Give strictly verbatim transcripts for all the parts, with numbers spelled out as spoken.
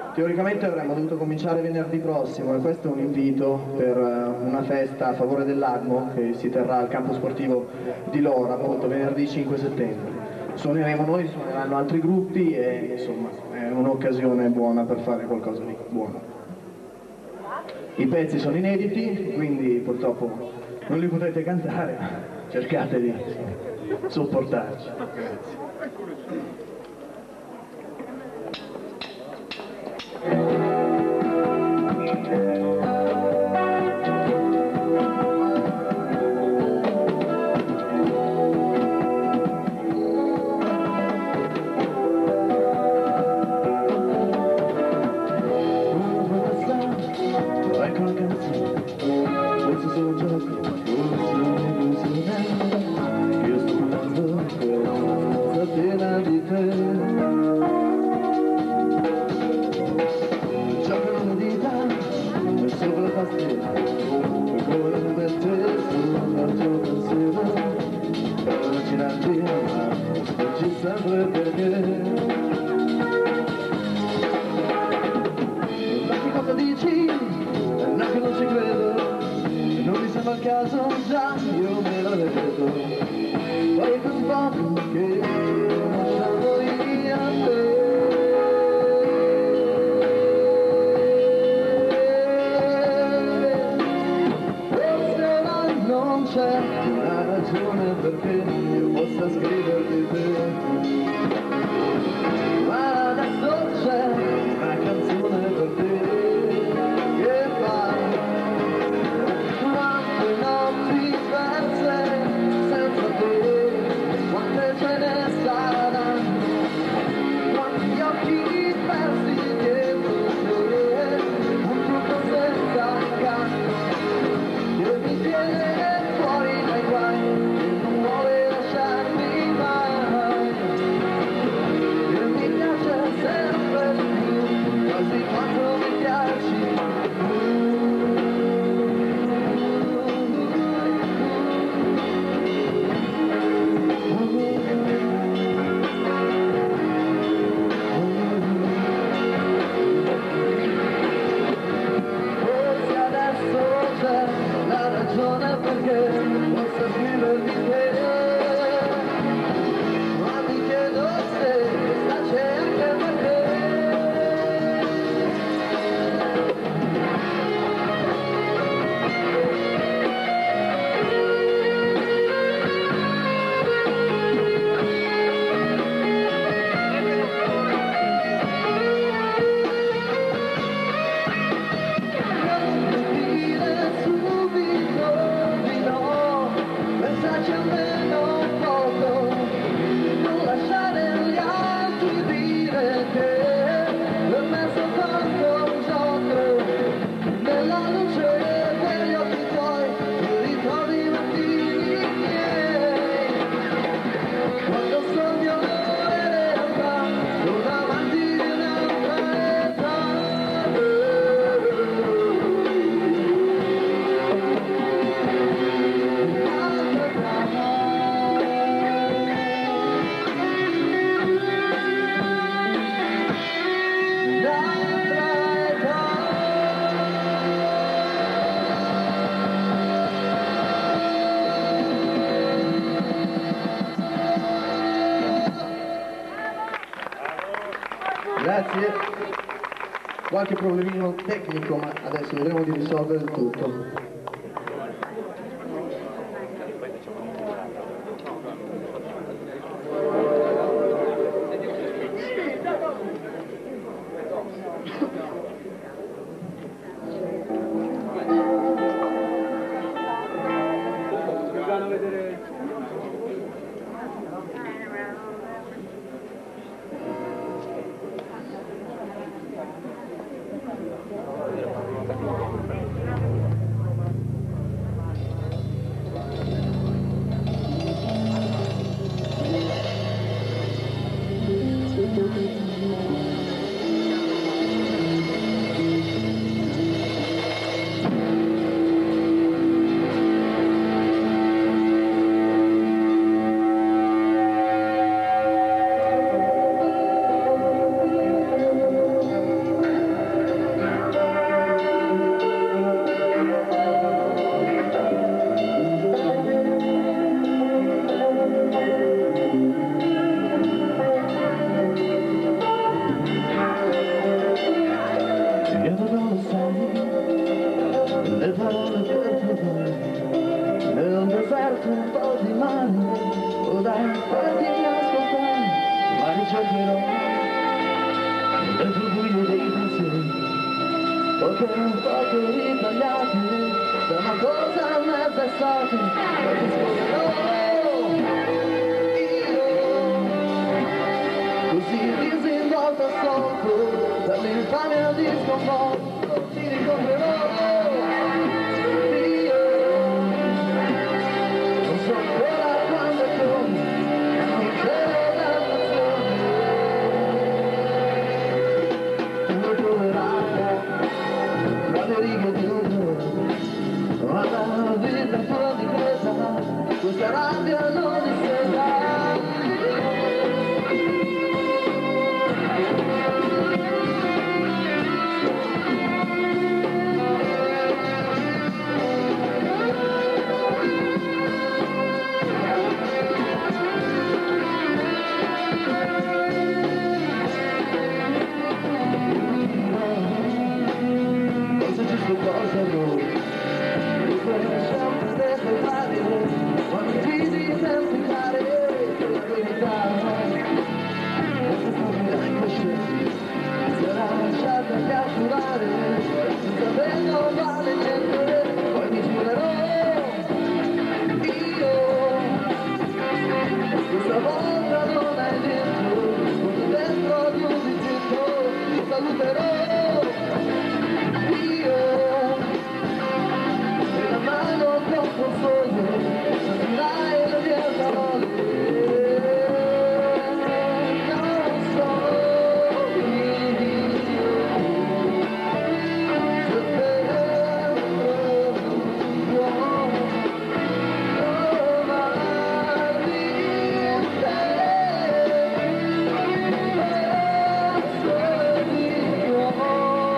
Teoricamente avremmo dovuto cominciare venerdì prossimo e questo è un invito per una festa a favore dell'Agmo che si terrà al campo sportivo di Lora, appunto venerdì cinque settembre. Suoneremo noi, suoneranno altri gruppi e insomma è un'occasione buona per fare qualcosa di buono. I pezzi sono inediti, quindi purtroppo non li potrete cantare, cercate di sopportarci. Grazie. Grazie. Qualche problemino tecnico, ma adesso vedremo di risolvere il tutto. poche foto ritagliate da una cosa mezza estate, poi ti scriverò io, così disinvolto assolto dall'infamia di sconvolto, ti ricorderò io, non so ancora quando e come, ma non c'era la nazione, tu mi troverai tra le righe di un ma la vita tua difesa, questa rabbia non difesa. Cosa giusto cosa noi sempre deve fare, ma non ti dimenticare che la verità questa storia incosciente sarà lasciata catturare senza me non vale niente, poi mi girerò io, questa volta non hai detto come dentro di un digito, ti saluterò io, la mano troppo sole, sentirai le mie parole, non so io, se tempo può trovarmi in te, se di nuovo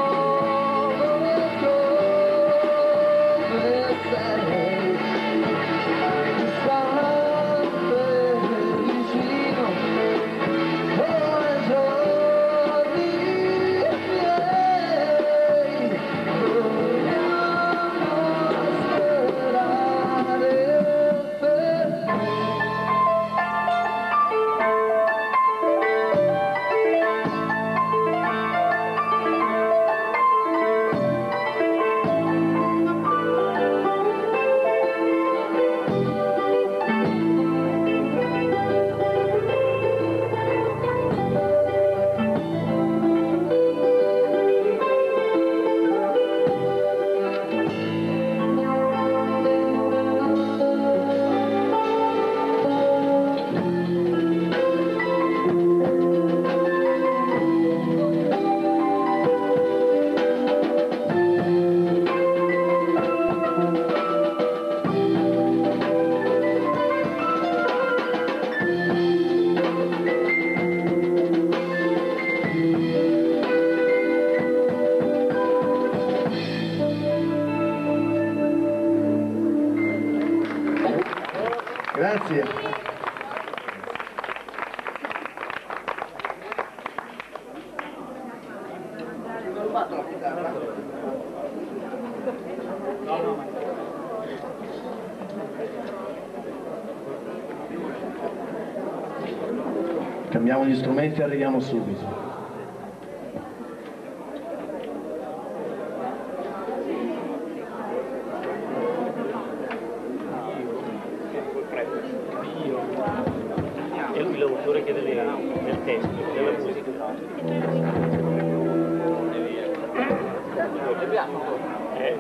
Grazie. Cambiamo gli strumenti e arriviamo subito. E lui l'autore che delle, del testo, della musica. Eh,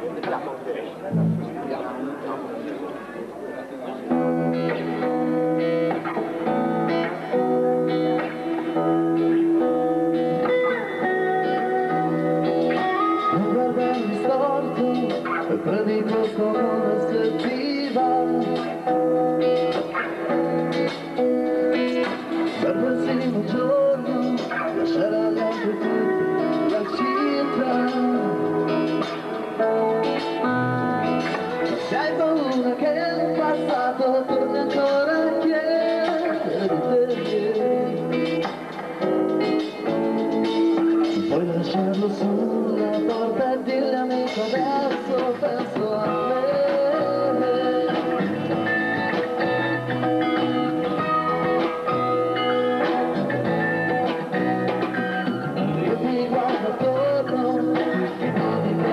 Non guardarmi storto e prendi questo come se ti va. Per l'ultimo giorno lasciare all'altro tutti la città. Se hai paura che il passato torni ancora a chiedere di te, puoi lasciarlo sulla porta e dirle amico adesso penso a me. Io mi guardo attorno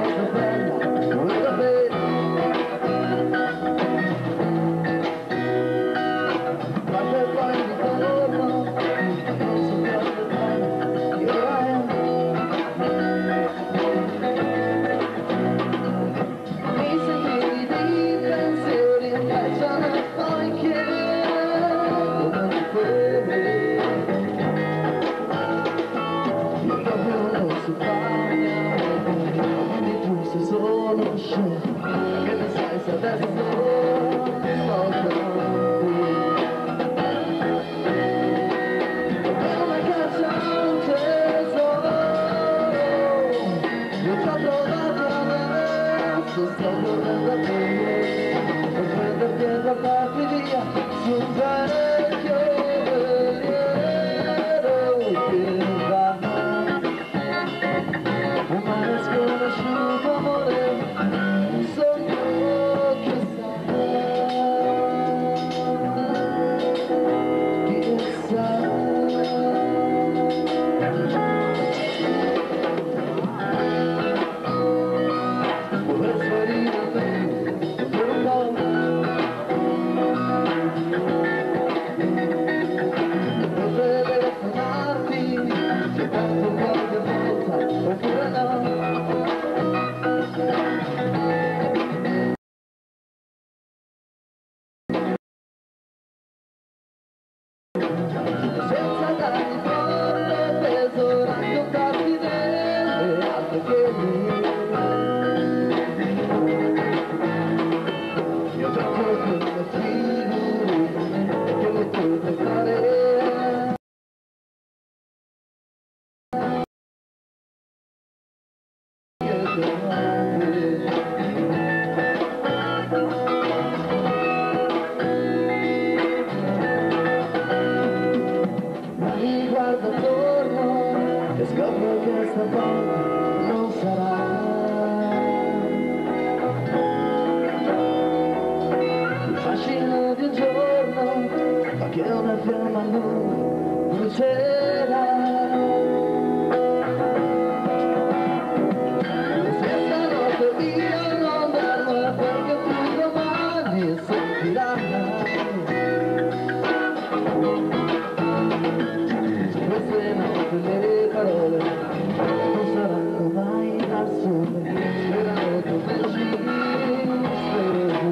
voce che ne sai se adesso sto con è una caccia un tesoro, io ti ho trovato adesso, sto correndo a te per prenderti e portarti via su un vecchio veliero che va un mare sconosciuto amore, un sogno che sa, chissà. Vorrei sparire tu per un po', potrei telefonarti soltanto qualche volta, oppure no. Senza darti forte peso, raccontarti delle altre che io troppo come figuri che lo potrei fare. Mi guardo attorno e scopro che stavolta non sarà il fascino di un giorno, ma che una fiamma lui brucerà. Questa notte io non dormo perché tu domani sentirai queste notte le parole non saranno mai assurde, sperano tu pensi, spero tu.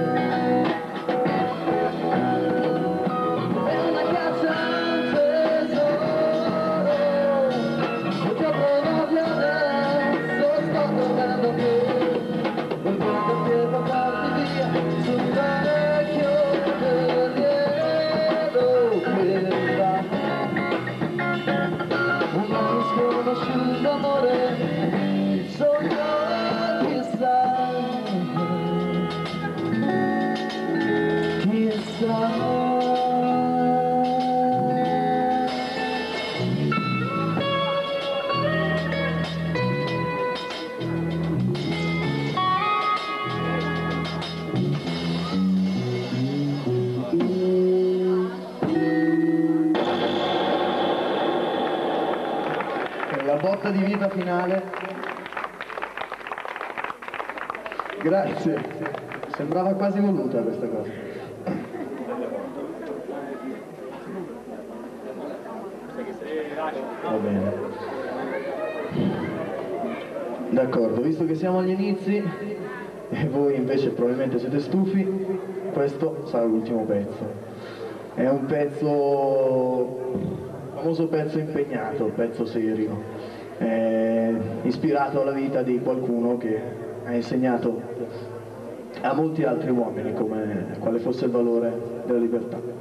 È una caccia un tesoro, io ti ho trovato adesso, sto tornando a te per prenderti e portarti via su un vecchio veliero che va un mare sconosciuto amore, il sogno chissà, chissà. La botta di vita finale. Grazie, sembrava quasi voluta questa cosa. Va bene. D'accordo, visto che siamo agli inizi e voi invece probabilmente siete stufi, questo sarà l'ultimo pezzo. È un pezzo famoso pezzo impegnato, pezzo serio, eh, ispirato alla vita di qualcuno che ha insegnato a molti altri uomini come, quale fosse il valore della libertà.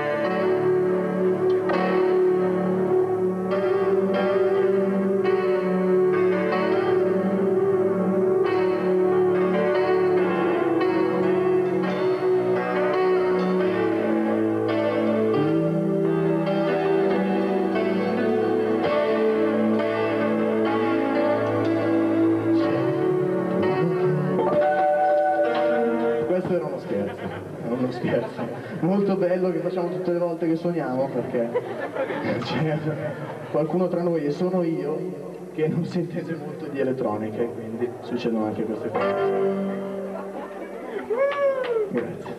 Questo era uno scherzo, era uno scherzo molto bello che facciamo tutte le volte che suoniamo, perché c'è qualcuno tra noi, e sono io, che non si intende molto di elettronica, e quindi succedono anche queste cose. Grazie.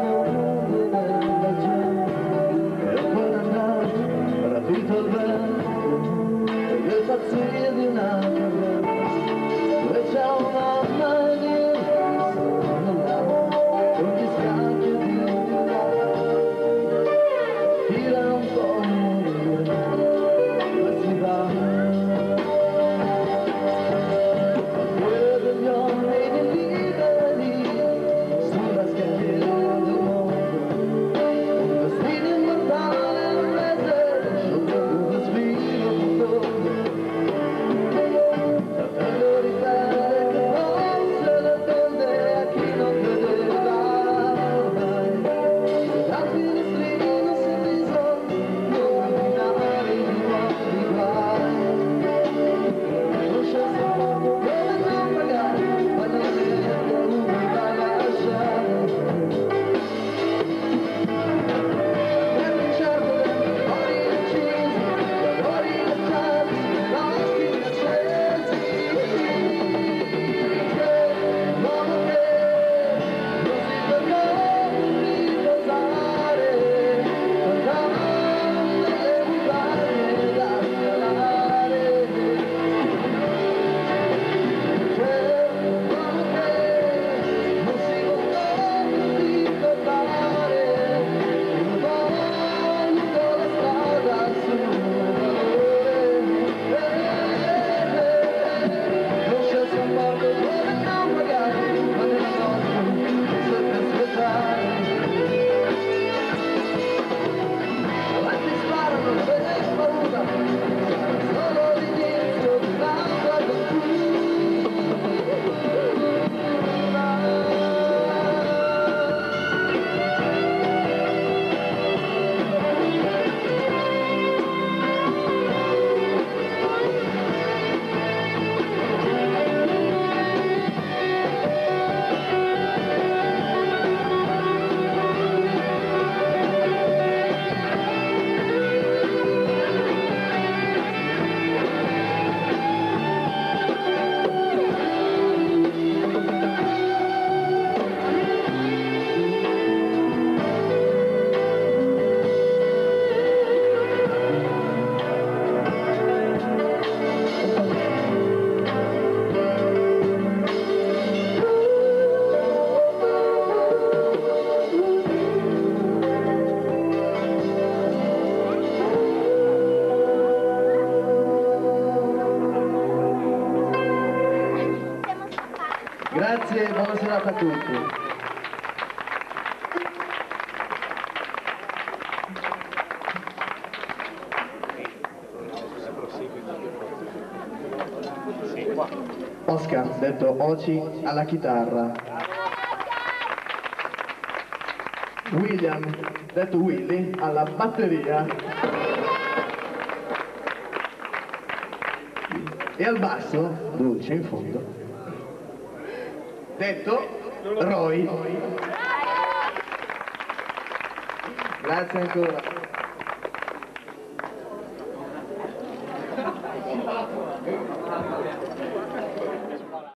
Rapito il vento serata a tutti. Oscar, detto Oci, alla chitarra. William, detto Willy, alla batteria. E al basso, Dulce in fondo, detto Roy. Grazie ancora.